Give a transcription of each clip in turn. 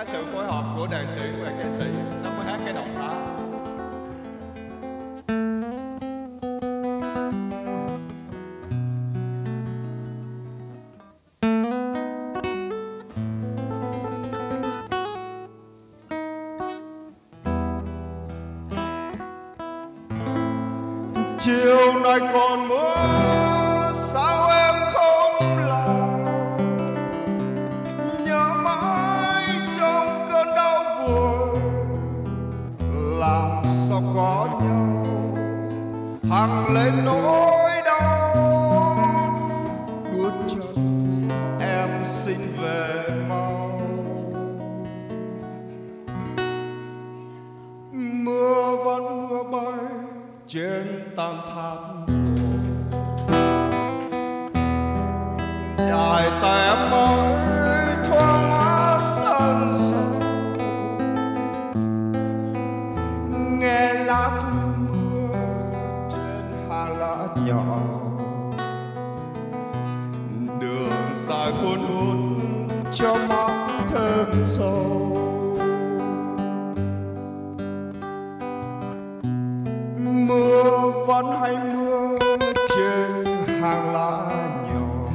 sự phối hợp của đàn sĩ và ca sĩ nó mới hát cái độc đó. Chiều nay còn mưa sao em không làm, nhớ mãi trong cơn đau buồn, làm sao có nhau hằng lên nỗi đau. Bước chân em xin về mau, mưa vẫn mưa bay trên tam tháp cổ, dài tay em mới thoáng mát sân sâu, nghe lá thu mưa trên hàng lá nhỏ, đường dài cuốn hút cho mắt thêm sâu. Mưa vẫn hay mưa trên hàng lá nhỏ,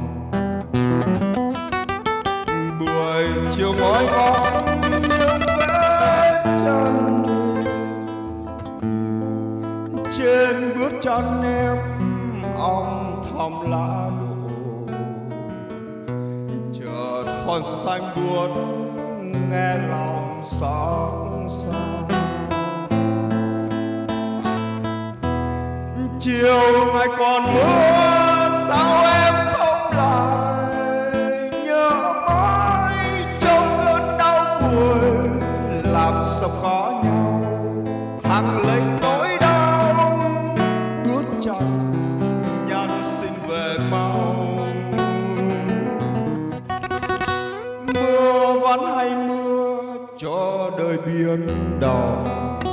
buổi chiều ngói ngóng những vết chân đi trên bước chân em âm thầm lá đổ. Chợt hòn xanh buốt nghe lòng xót xa. Chiều nay còn mưa sao em không lại, nhớ mãi trong cơn đau vùi, làm sao có nhau hằng lấy nỗi đau. Bước chân nhắn xin về mau, mưa vẫn hay mưa cho đời biến động.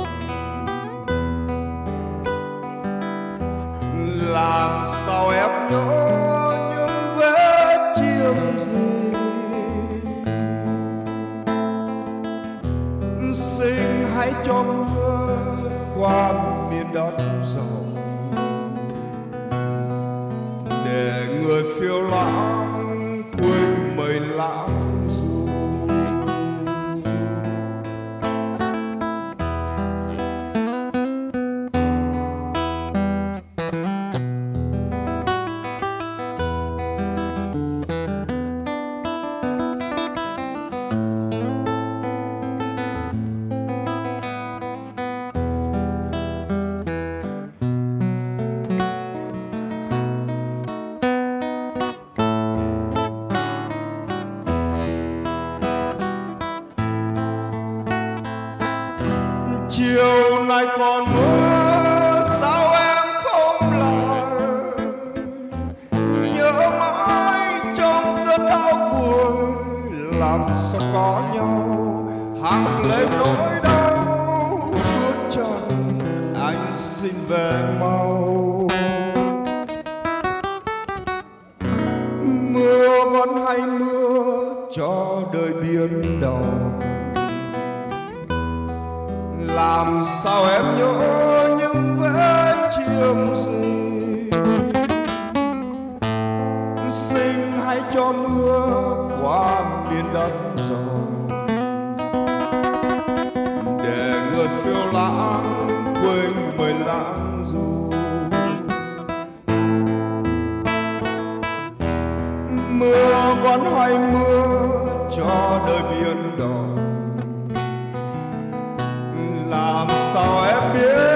Làm sao em nhớ những vết chiêm gì, xin hãy cho mưa qua miền đất rộng, để người phiêu lãng quên mây lãng du. Chiều nay còn mưa sao em không lại, nhớ mãi trong cơn đau vui, làm sao có nhau hằng lên nỗi đau. Bước chân anh xin về mau, mưa vẫn hay mưa cho đời biến động. Làm sao em nhớ những vết chiêm gì, xin hãy cho mưa qua miền đất rộng, để người phiêu lãng quên mây lãng du. Mưa vẫn hay mưa cho đời biến động. Làm sao em biết